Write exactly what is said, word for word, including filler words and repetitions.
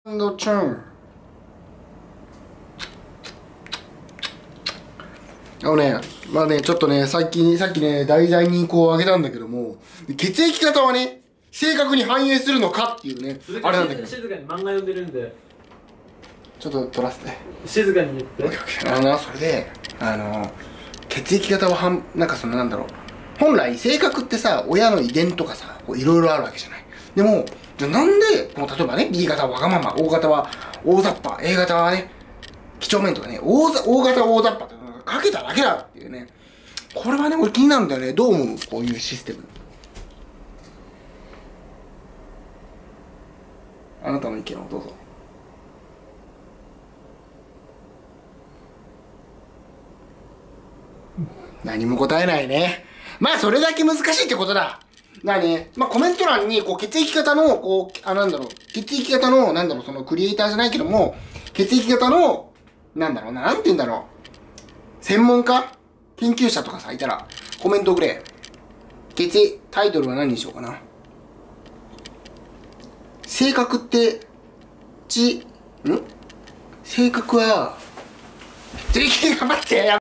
のチューン。あのね、まあね、ちょっとね、さっき、さっきね、題材にこうあげたんだけども、血液型はね、正確に反映するのかっていうね、あれなんだけど。 静かに漫画読んでるんで。 ちょっと撮らせて。 静かに言って。 あのな、それで、あの、血液型ははん、なんかそのなんだろう。本来、性格ってさ、親の遺伝とかさ、いろいろあるわけじゃない。でも、じゃあなんで、もう例えばね、B 型はわがまま、O 型は大雑把、A 型はね、几帳面とかね、大ざ大型大雑把ってかけただけだっていうね。これはね、俺気になるんだよね。どう思う？こういうシステム。あなたの意見をどうぞ。何も答えないね。まあ、それだけ難しいってことだ。だね、まあ、コメント欄に、こう、血液型の、こう、あ、なんだろう、血液型の、なんだろう、その、クリエイターじゃないけども、血液型の、なんだろうな、なんて言うんだろう。専門家研究者とかさ、いたら、コメントくれ。血液、タイトルは何にしようかな。性格って、ち、ん性格は、血液、頑張って、